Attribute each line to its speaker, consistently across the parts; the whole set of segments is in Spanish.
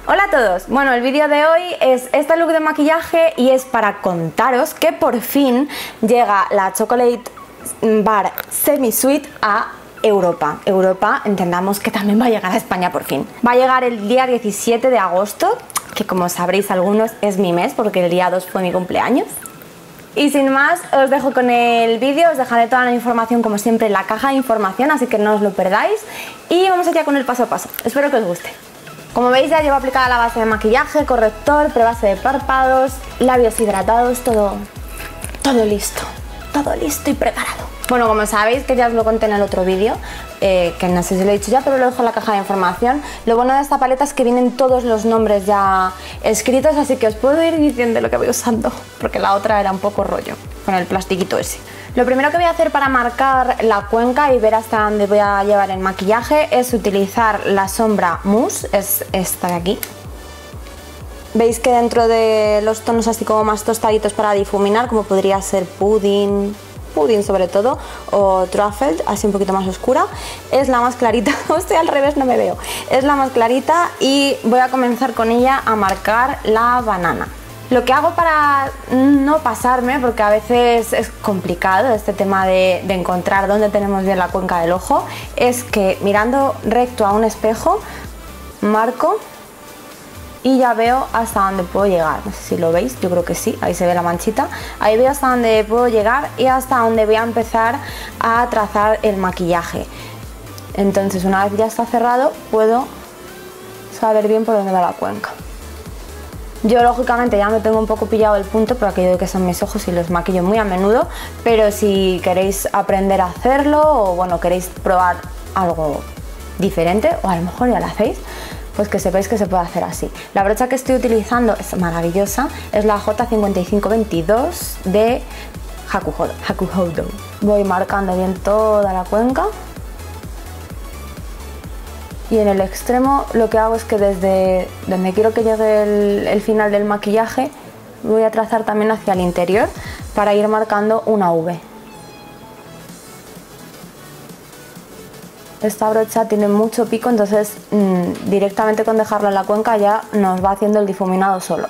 Speaker 1: Hola a todos, bueno, el vídeo de hoy es este look de maquillaje y es para contaros que por fin llega la Chocolate Bar Semi Sweet a Europa. Europa, entendamos que también va a llegar a España por fin. Va a llegar el día 17 de agosto, que como sabréis algunos es mi mes porque el día 2 fue mi cumpleaños. Y sin más, os dejo con el vídeo, os dejaré toda la información como siempre en la caja de información, así que no os lo perdáis. Y vamos allá con el paso a paso, espero que os guste. Como veis ya llevo aplicada la base de maquillaje, corrector, prebase de párpados, labios hidratados, todo listo y preparado. Bueno, como sabéis que ya os lo conté en el otro vídeo, que no sé si lo he dicho ya, pero lo dejo en la caja de información. Lo bueno de esta paleta es que vienen todos los nombres ya escritos, así que os puedo ir diciendo lo que voy usando, porque la otra era un poco rollo, con el plastiquito ese. Lo primero que voy a hacer para marcar la cuenca y ver hasta dónde voy a llevar el maquillaje es utilizar la sombra Mousse, es esta de aquí. Veis que dentro de los tonos así como más tostaditos para difuminar, como podría ser pudding sobre todo, o truffle, así un poquito más oscura, es la más clarita. Estoy al revés, no me veo. Es la más clarita y voy a comenzar con ella a marcar la banana. Lo que hago para no pasarme, porque a veces es complicado este tema de encontrar dónde tenemos bien la cuenca del ojo, es que mirando recto a un espejo, marco y ya veo hasta dónde puedo llegar. No sé si lo veis, yo creo que sí, ahí se ve la manchita. Ahí veo hasta dónde puedo llegar y hasta dónde voy a empezar a trazar el maquillaje. Entonces una vez ya está cerrado, puedo saber bien por dónde va la cuenca. Yo lógicamente ya me tengo un poco pillado el punto por aquello de que son mis ojos y los maquillo muy a menudo, pero si queréis aprender a hacerlo o bueno, queréis probar algo diferente o a lo mejor ya lo hacéis, pues que sepáis que se puede hacer así. La brocha que estoy utilizando es maravillosa, es la J5522 de Hakuhodo. Voy marcando bien toda la cuenca y en el extremo lo que hago es que desde donde quiero que llegue el final del maquillaje voy a trazar también hacia el interior para ir marcando una V. Esta brocha tiene mucho pico, entonces directamente con dejarla en la cuenca ya nos va haciendo el difuminado solo.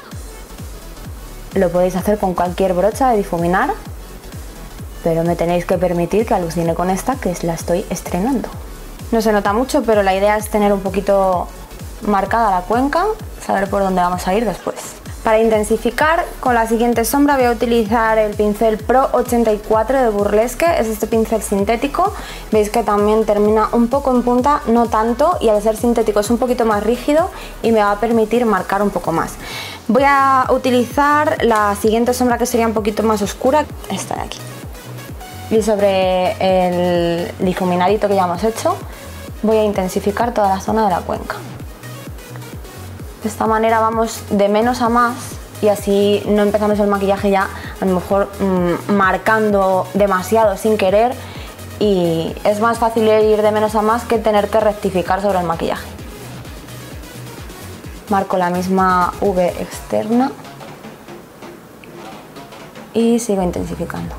Speaker 1: Lo podéis hacer con cualquier brocha de difuminar, pero me tenéis que permitir que alucine con esta, que la estoy estrenando. No se nota mucho, pero la idea es tener un poquito marcada la cuenca, saber por dónde vamos a ir después. Para intensificar, con la siguiente sombra voy a utilizar el pincel Pro 84 de Burlesque, es este pincel sintético, veis que también termina un poco en punta, no tanto, y al ser sintético es un poquito más rígido y me va a permitir marcar un poco más. Voy a utilizar la siguiente sombra que sería un poquito más oscura, esta de aquí. Y sobre el difuminadito que ya hemos hecho, voy a intensificar toda la zona de la cuenca. De esta manera vamos de menos a más y así no empezamos el maquillaje ya a lo mejor marcando demasiado sin querer, y es más fácil ir de menos a más que tener que rectificar sobre el maquillaje. Marco la misma V externa y sigo intensificando.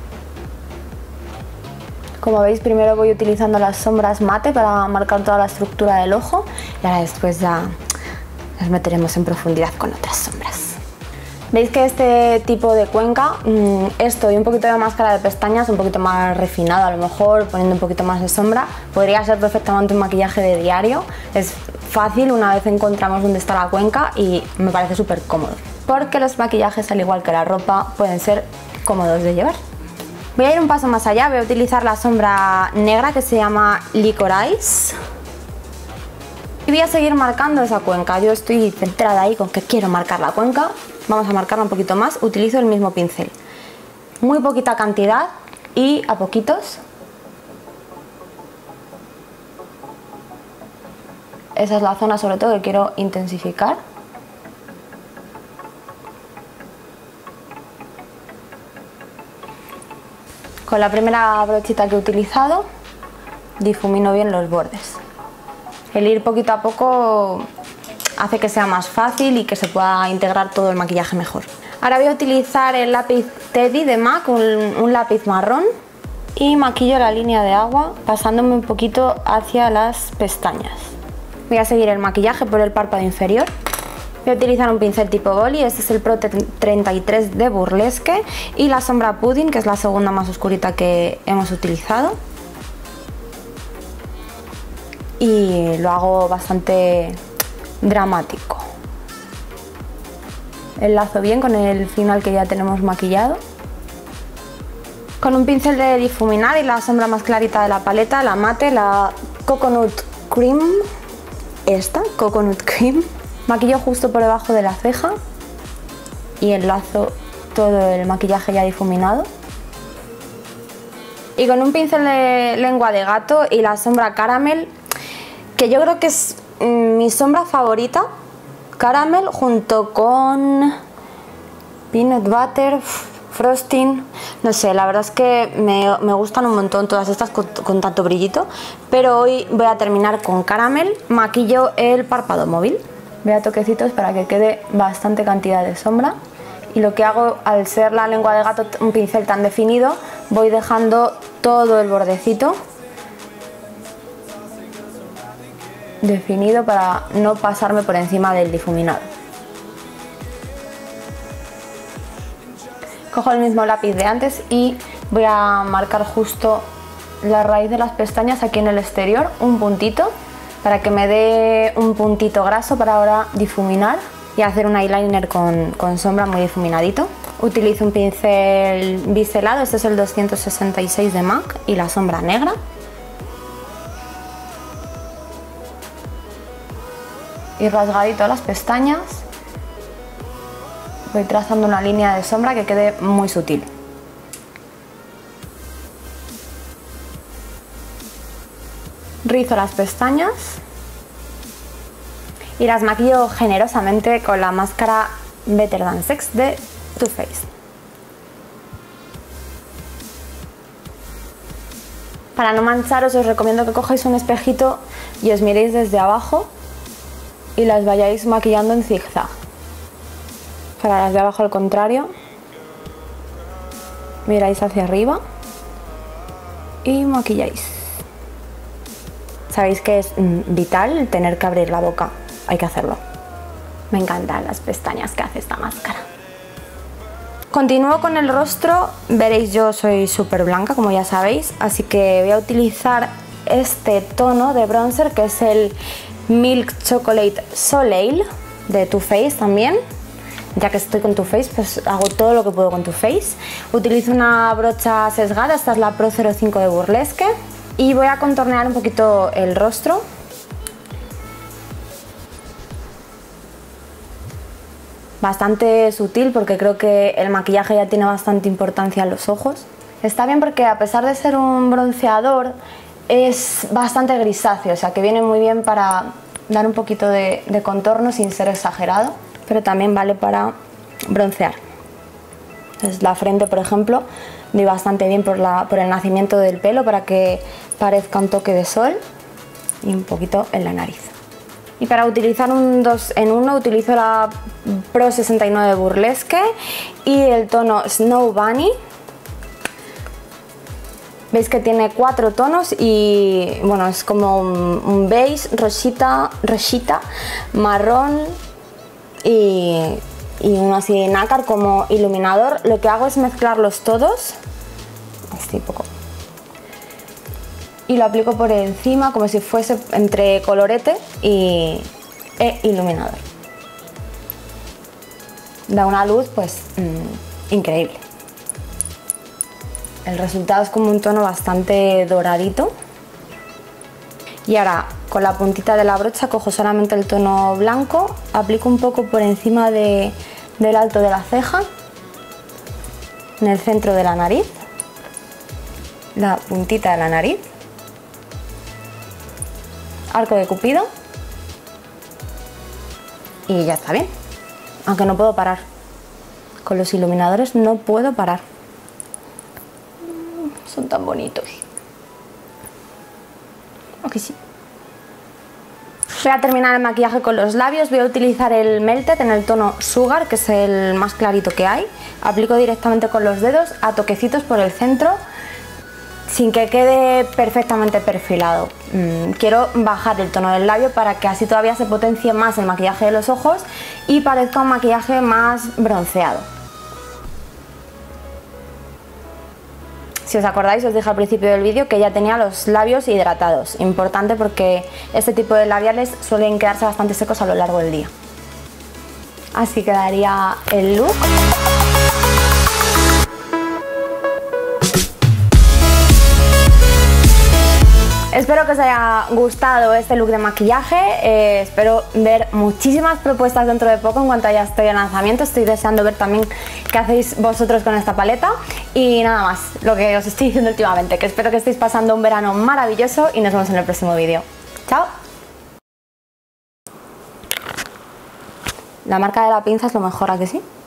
Speaker 1: Como veis, primero voy utilizando las sombras mate para marcar toda la estructura del ojo y ahora después ya nos meteremos en profundidad con otras sombras. Veis que este tipo de cuenca, esto y un poquito de máscara de pestañas, un poquito más refinado a lo mejor, poniendo un poquito más de sombra, podría ser perfectamente un maquillaje de diario. Es fácil una vez encontramos dónde está la cuenca y me parece súper cómodo. Porque los maquillajes, al igual que la ropa, pueden ser cómodos de llevar. Voy a ir un paso más allá, voy a utilizar la sombra negra que se llama Licorice. Y voy a seguir marcando esa cuenca. Yo estoy centrada ahí con que quiero marcar la cuenca. Vamos a marcarla un poquito más. Utilizo el mismo pincel. Muy poquita cantidad y a poquitos. Esa es la zona sobre todo que quiero intensificar. Con la primera brochita que he utilizado, difumino bien los bordes. El ir poquito a poco hace que sea más fácil y que se pueda integrar todo el maquillaje mejor. Ahora voy a utilizar el lápiz Teddy de MAC, un lápiz marrón, y maquillo la línea de agua pasándome un poquito hacia las pestañas. Voy a seguir el maquillaje por el párpado inferior. Voy a utilizar un pincel tipo boli, este es el Pro 33 de Burlesque, y la sombra Pudding, que es la segunda más oscurita que hemos utilizado. Y lo hago bastante dramático. Enlazo bien con el final que ya tenemos maquillado. Con un pincel de difuminar y la sombra más clarita de la paleta, la mate, la Coconut Cream, Coconut Cream, maquillo justo por debajo de la ceja y enlazo todo el maquillaje ya difuminado. Y con un pincel de lengua de gato y la sombra Caramel, que yo creo que es mi sombra favorita, Caramel, junto con Peanut Butter, Frosting, no sé, la verdad es que me gustan un montón todas estas con tanto brillito, pero hoy voy a terminar con Caramel. Maquillo el párpado móvil, voy a toquecitos para que quede bastante cantidad de sombra, y lo que hago, al ser la lengua de gato un pincel tan definido, voy dejando todo el bordecito definido para no pasarme por encima del difuminado. Cojo el mismo lápiz de antes y voy a marcar justo la raíz de las pestañas aquí en el exterior, un puntito, para que me dé un puntito graso para ahora difuminar y hacer un eyeliner con sombra muy difuminadito. Utilizo un pincel biselado, este es el 266 de MAC, y la sombra negra. Y rasgadito las pestañas. Voy trazando una línea de sombra que quede muy sutil. Rizo las pestañas y las maquillo generosamente con la máscara Better Than Sex de Too Faced. Para no mancharos, os recomiendo que cojáis un espejito y os miréis desde abajo y las vayáis maquillando en zigzag. Para las de abajo al contrario, miráis hacia arriba y maquilláis. Sabéis que es vital tener que abrir la boca, hay que hacerlo. Me encantan las pestañas que hace esta máscara. Continúo con el rostro. Veréis, yo soy súper blanca, como ya sabéis, así que voy a utilizar este tono de bronzer, que es el Milk Chocolate Soleil de Too Faced también. Ya que estoy con Too Faced, pues hago todo lo que puedo con Too Faced. Utilizo una brocha sesgada, esta es la Pro 05 de Burlesque, y voy a contornear un poquito el rostro. Bastante sutil, porque creo que el maquillaje ya tiene bastante importancia en los ojos. Está bien porque, a pesar de ser un bronceador, es bastante grisáceo, o sea que viene muy bien para dar un poquito de contorno sin ser exagerado, pero también vale para broncear. Entonces, la frente, por ejemplo, doy bastante bien por el nacimiento del pelo para que parezca un toque de sol, y un poquito en la nariz. Y para utilizar un 2 en 1 utilizo la Pro 69 de Burlesque y el tono Snow Bunny. Veis que tiene 4 tonos y bueno, es como un beige, rosita, marrón y uno así nácar como iluminador. Lo que hago es mezclarlos todos, así poco, y lo aplico por encima como si fuese entre colorete e iluminador. Da una luz pues increíble. El resultado es como un tono bastante doradito. Y ahora, con la puntita de la brocha, cojo solamente el tono blanco, aplico un poco por encima del alto de la ceja, en el centro de la nariz, la puntita de la nariz, arco de cupido, y ya está bien. Aunque no puedo parar. Con los iluminadores no puedo parar. Son tan bonitos. Aquí sí. Voy a terminar el maquillaje con los labios. Voy a utilizar el Melted en el tono Sugar, que es el más clarito que hay. Aplico directamente con los dedos a toquecitos por el centro sin que quede perfectamente perfilado. Quiero bajar el tono del labio para que así todavía se potencie más el maquillaje de los ojos y parezca un maquillaje más bronceado. Si os acordáis, os dije al principio del vídeo que ya tenía los labios hidratados. Importante porque este tipo de labiales suelen quedarse bastante secos a lo largo del día. Así quedaría el look. Espero que os haya gustado este look de maquillaje, espero ver muchísimas propuestas dentro de poco en cuanto ya esté en lanzamiento. Estoy deseando ver también qué hacéis vosotros con esta paleta y nada más, lo que os estoy diciendo últimamente, que espero que estéis pasando un verano maravilloso y nos vemos en el próximo vídeo. ¡Chao! La marca de la pinza es lo mejor, ¿a que sí?